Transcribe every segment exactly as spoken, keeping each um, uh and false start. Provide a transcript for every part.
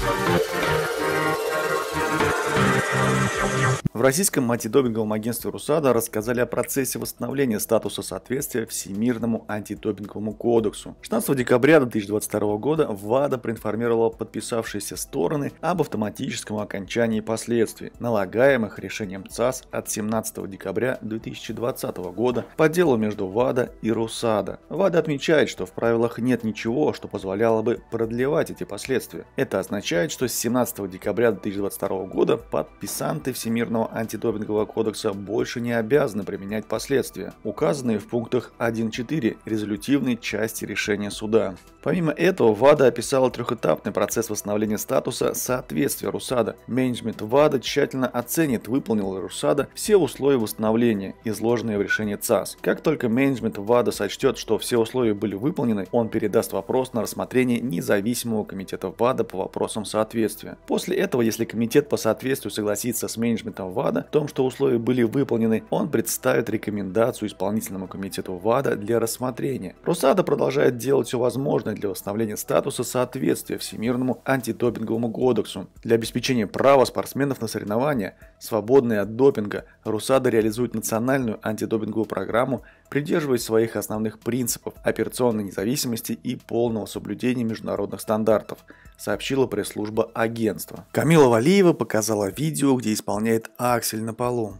В российском антидопинговом агентстве РУСАДА рассказали о процессе восстановления статуса соответствия Всемирному антидопинговому кодексу. шестнадцатого декабря две тысячи двадцать второго года ВАДА проинформировала подписавшиеся стороны об автоматическом окончании последствий, налагаемых решением ЦАС от семнадцатого декабря две тысячи двадцатого года по делу между ВАДА и РУСАДА. ВАДА отмечает, что в правилах нет ничего, что позволяло бы продлевать эти последствия. Это означает, что с семнадцатого декабря две тысячи двадцать второго года подписанты Всемирного антидопингового кодекса больше не обязаны применять последствия, указанные в пунктах один точка четыре резолютивной части решения суда. Помимо этого, ВАДА описала трехэтапный процесс восстановления статуса соответствия РУСАДА. Менеджмент ВАДА тщательно оценит, выполнил ли РУСАДА все условия восстановления, изложенные в решении ЦАС. Как только менеджмент ВАДА сочтет, что все условия были выполнены, он передаст вопрос на рассмотрение независимого комитета ВАДА по вопросам соответствия. После этого, если комитет по соответствию согласится с менеджментом ВАДА в том, что условия были выполнены, он представит рекомендацию исполнительному комитету ВАДА для рассмотрения. РУСАДА продолжает делать все возможное для восстановления статуса соответствия Всемирному антидопинговому кодексу. Для обеспечения права спортсменов на соревнования, свободные от допинга, РУСАДА реализует национальную антидопинговую программу, придерживаясь своих основных принципов операционной независимости и полного соблюдения международных стандартов, сообщила пресс-служба агентства. Камила Валиева показала видео, где исполняет аксель на полу.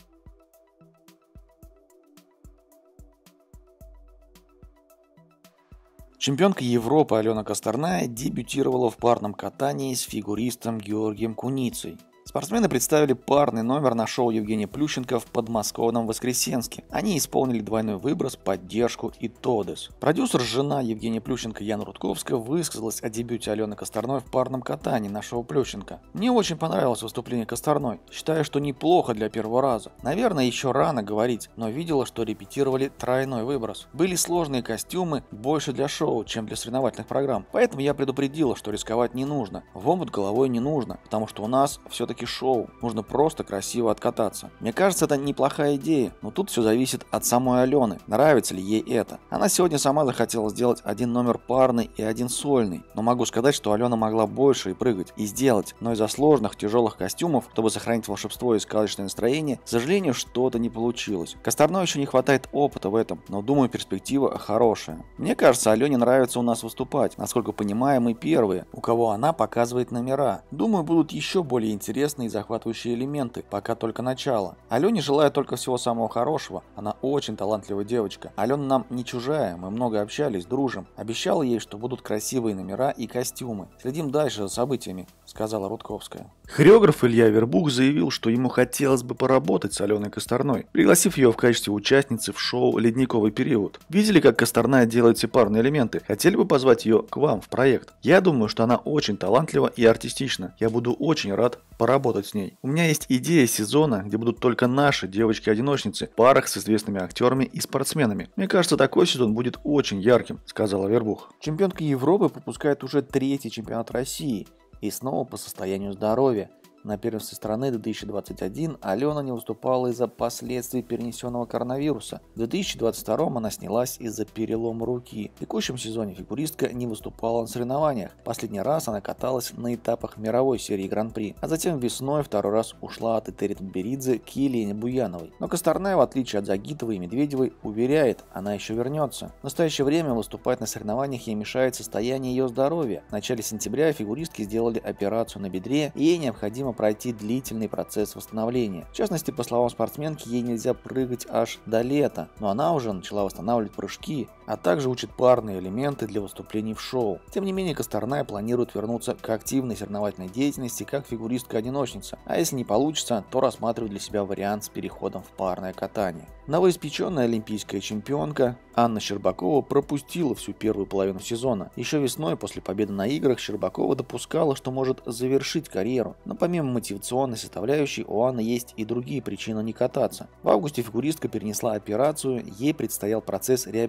Чемпионка Европы Алена Косторная дебютировала в парном катании с фигуристом Георгием Куницей. Спортсмены представили парный номер на шоу Евгения Плющенко в подмосковном Воскресенске. Они исполнили двойной выброс, поддержку и тодес. Продюсер, жена Евгения Плющенко Яна Рудковская высказалась о дебюте Алены Косторной в парном катании на шоу Плющенко. Мне очень понравилось выступление Косторной. Считаю, что неплохо для первого раза. Наверное, еще рано говорить, но видела, что репетировали тройной выброс. Были сложные костюмы, больше для шоу, чем для соревновательных программ. Поэтому я предупредила, что рисковать не нужно. В омут головой не нужно, потому что у нас все-таки шоу. Нужно просто красиво откататься. Мне кажется, это неплохая идея, но тут все зависит от самой Алены. Нравится ли ей это? Она сегодня сама захотела сделать один номер парный и один сольный. Но могу сказать, что Алена могла больше и прыгать, и сделать. Но из-за сложных, тяжелых костюмов, чтобы сохранить волшебство и сказочное настроение, к сожалению, что-то не получилось. Косторной еще не хватает опыта в этом, но думаю, перспектива хорошая. Мне кажется, Алене нравится у нас выступать. Насколько понимаю, мы первые, у кого она показывает номера. Думаю, будут еще более интересные и захватывающие элементы, пока только начало. Алене желаю только всего самого хорошего. Она очень талантливая девочка. Алена нам не чужая, мы много общались, дружим. Обещала ей, что будут красивые номера и костюмы. Следим дальше за событиями, сказала Рудковская. Хореограф Илья Вербух заявил, что ему хотелось бы поработать с Аленой Косторной, пригласив ее в качестве участницы в шоу «Ледниковый период». Видели, как Косторная делает все парные элементы? Хотели бы позвать ее к вам в проект? Я думаю, что она очень талантлива и артистична. Я буду очень рад поработать с ней. У меня есть идея сезона, где будут только наши девочки-одиночницы в парах с известными актерами и спортсменами. Мне кажется, такой сезон будет очень ярким, сказала Вербух. Чемпионка Европы пропускает уже третий чемпионат России и снова по состоянию здоровья. На первенстве страны две тысячи двадцать один Алена не выступала из-за последствий перенесенного коронавируса. В две тысячи двадцать втором она снялась из-за перелома руки. В текущем сезоне фигуристка не выступала на соревнованиях. Последний раз она каталась на этапах мировой серии Гран-при, а затем весной второй раз ушла от Этери Тутберидзе к Елене Буяновой. Но Косторная, в отличие от Загитовой и Медведевой, уверяет, она еще вернется. В настоящее время выступать на соревнованиях ей мешает состояние ее здоровья. В начале сентября фигуристки сделали операцию на бедре, и ей необходимо пройти длительный процесс восстановления. В частности, по словам спортсменки, ей нельзя прыгать аж до лета, но она уже начала восстанавливать прыжки, а также учит парные элементы для выступлений в шоу. Тем не менее, Косторная планирует вернуться к активной соревновательной деятельности как фигуристка-одиночница, а если не получится, то рассматривает для себя вариант с переходом в парное катание. Новоиспеченная олимпийская чемпионка Анна Щербакова пропустила всю первую половину сезона. Еще весной, после победы на играх, Щербакова допускала, что может завершить карьеру, но помимо мотивационной составляющей у Анны есть и другие причины не кататься. В августе фигуристка перенесла операцию, ей предстоял процесс реабилитации.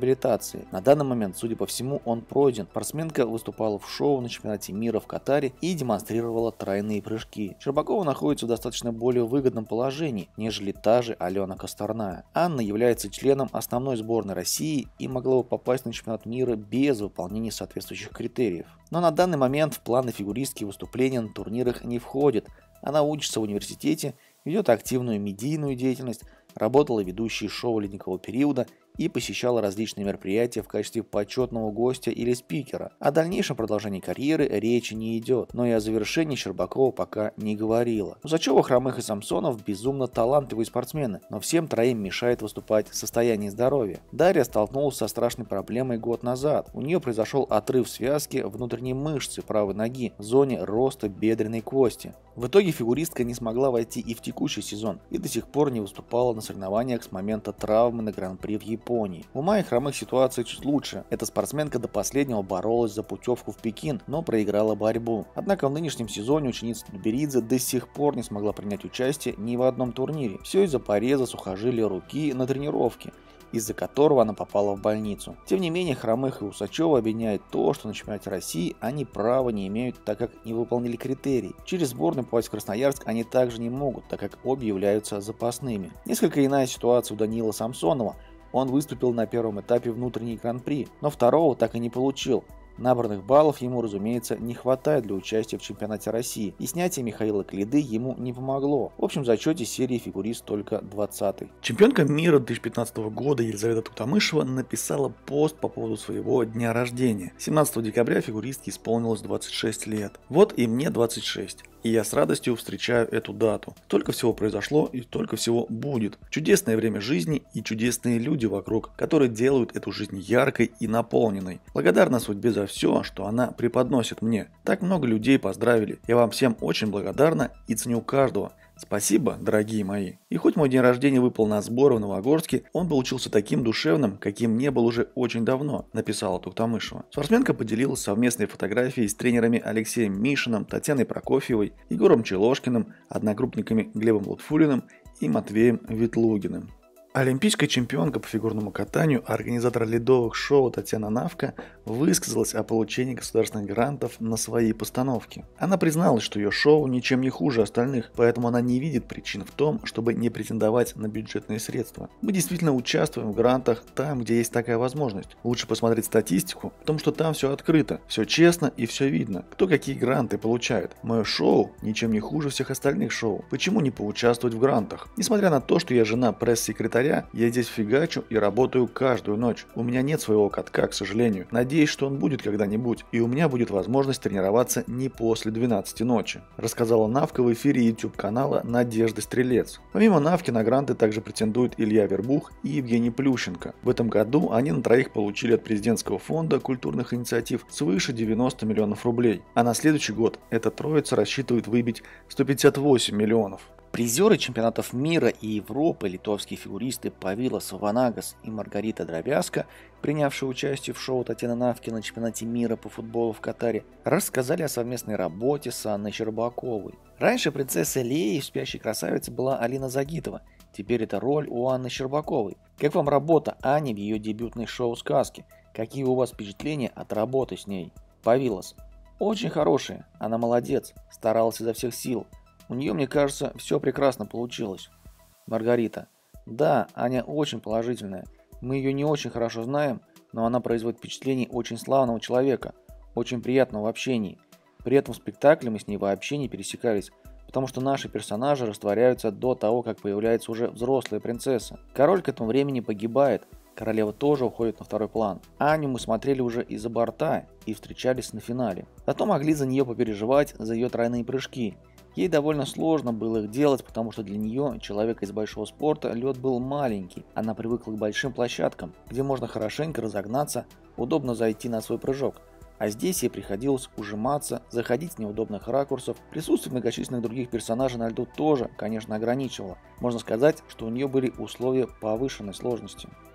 квалификации. На данный момент, судя по всему, он пройден. Спортсменка выступала в шоу на чемпионате мира в Катаре и демонстрировала тройные прыжки. Щербакова находится в достаточно более выгодном положении, нежели та же Алена Косторная. Анна является членом основной сборной России и могла бы попасть на чемпионат мира без выполнения соответствующих критериев. Но на данный момент в планы фигуристки выступления на турнирах не входит. Она учится в университете, ведет активную медийную деятельность, работала ведущей шоу ледникового периода и посещала различные мероприятия в качестве почетного гостя или спикера. О дальнейшем продолжении карьеры речи не идет, но и о завершении Щербакова пока не говорила. Усачева, Хромых и Самсонов безумно талантливые спортсмены, но всем троим мешает выступать состояние здоровья. Дарья столкнулась со страшной проблемой год назад. У нее произошел отрыв связки внутренней мышцы правой ноги в зоне роста бедренной кости. В итоге фигуристка не смогла войти и в текущий сезон и до сих пор не выступала на соревнованиях с момента травмы на Гран-при в Японии. У Майи Хромых ситуация чуть лучше. Эта спортсменка до последнего боролась за путевку в Пекин, но проиграла борьбу. Однако в нынешнем сезоне ученица Тутберидзе до сих пор не смогла принять участие ни в одном турнире. Все из-за пореза сухожилия руки на тренировке, из-за которого она попала в больницу. Тем не менее, Хромых и Усачева объединяет то, что на чемпионате России они права не имеют, так как не выполнили критерии. Через сборную попасть в Красноярск они также не могут, так как обе являются запасными. Несколько иная ситуация у Даниила Самсонова. Он выступил на первом этапе внутренней гран-при, но второго так и не получил. Набранных баллов ему, разумеется, не хватает для участия в чемпионате России, и снятие Михаила Клиды ему не помогло. В общем зачете серии фигурист только двадцатый. Чемпионка мира две тысячи пятнадцатого года Елизавета Туктамышева написала пост по поводу своего дня рождения. семнадцатого декабря фигуристке исполнилось двадцать шесть лет. Вот и мне двадцать шесть. И я с радостью встречаю эту дату. Столько всего произошло и столько всего будет. Чудесное время жизни и чудесные люди вокруг, которые делают эту жизнь яркой и наполненной. Благодарна судьбе за все, что она преподносит мне. Так много людей поздравили. Я вам всем очень благодарна и ценю каждого. Спасибо, дорогие мои. И хоть мой день рождения выпал на сборы в Новогорске, он получился таким душевным, каким не был уже очень давно, написала Туктамышева. Спортсменка поделилась совместной фотографией с тренерами Алексеем Мишиным, Татьяной Прокофьевой, Егором Челошкиным, одногруппниками Глебом Лутфулиным и Матвеем Ветлугиным. Олимпийская чемпионка по фигурному катанию, организатор ледовых шоу Татьяна Навка высказалась о получении государственных грантов на свои постановки. Она призналась, что ее шоу ничем не хуже остальных, поэтому она не видит причин в том, чтобы не претендовать на бюджетные средства. Мы действительно участвуем в грантах там, где есть такая возможность. Лучше посмотреть статистику, потому что там все открыто, все честно и все видно, кто какие гранты получает. Мое шоу ничем не хуже всех остальных шоу. Почему не поучаствовать в грантах? Несмотря на то, что я жена пресс-секретаря, я здесь фигачу и работаю каждую ночь. У меня нет своего катка, к сожалению. Надеюсь, что он будет когда-нибудь, и у меня будет возможность тренироваться не после двенадцати ночи, рассказала Навка в эфире YouTube-канала Надежда Стрелец. Помимо Навки на гранты также претендуют Илья Вербух и Евгений Плющенко. В этом году они на троих получили от президентского фонда культурных инициатив свыше девяноста миллионов рублей, а на следующий год эта троица рассчитывает выбить сто пятьдесят восемь миллионов. Призеры чемпионатов мира и Европы, литовские фигуристы Павилас Ванагас и Маргарита Дробязка, принявшие участие в шоу Татьяны Навки на чемпионате мира по футболу в Катаре, рассказали о совместной работе с Анной Щербаковой. Раньше принцессой Леей в «Спящей красавице» была Алина Загитова, теперь это роль у Анны Щербаковой. Как вам работа Ани в ее дебютной шоу «Сказки»? Какие у вас впечатления от работы с ней? Павилас: очень хорошие, она молодец, старалась изо всех сил. У нее, мне кажется, все прекрасно получилось. Маргарита: да, Аня очень положительная. Мы ее не очень хорошо знаем, но она производит впечатление очень славного человека, очень приятного в общении. При этом в спектакле мы с ней вообще не пересекались, потому что наши персонажи растворяются до того, как появляется уже взрослая принцесса. Король к этому времени погибает, королева тоже уходит на второй план. Аню мы смотрели уже из-за борта и встречались на финале. Зато могли за нее попереживать, за ее тройные прыжки. Ей довольно сложно было их делать, потому что для нее, человека из большого спорта, лед был маленький. Она привыкла к большим площадкам, где можно хорошенько разогнаться, удобно зайти на свой прыжок. А здесь ей приходилось ужиматься, заходить с неудобных ракурсов. Присутствие многочисленных других персонажей на льду тоже, конечно, ограничивало. Можно сказать, что у нее были условия повышенной сложности.